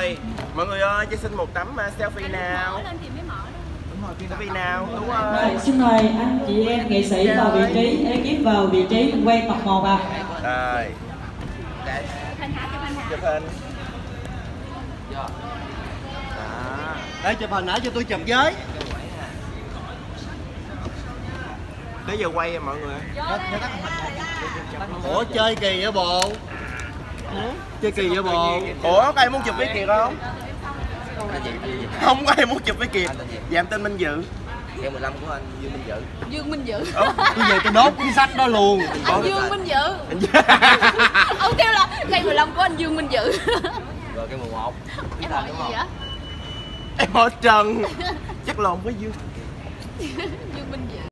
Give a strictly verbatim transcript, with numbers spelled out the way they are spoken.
Rồi, mọi người ơi, cho xin một tấm uh, selfie nào. Selfie nào, đúng rồi. Rồi, xin mời anh chị em nghệ sĩ vào vị trí, ekip vào vị trí mình quay tập một à. Rồi. Chụp hình. Để chụp hình nãy cho tôi chụp với. Tới giờ quay mọi người. Ủa chơi kỳ vậy bộ? Chơi kỳ vậy bộ? Ủa có ai muốn chụp với Kiệt không? Không có ai muốn chụp với Kiệt. Dạ em tên Minh Dự. Em mười lăm của anh Dương Minh Dự. Dương Minh Dự. Tôi về tôi đốt cuốn sách đó luôn. Anh Dương Minh Dự. Ông kêu là ngày mười lăm của anh Dương Minh Dự. Rồi cái mười một. Em hỏi gì vậy? Em hỏi Trần. Chắc lộn với Dương.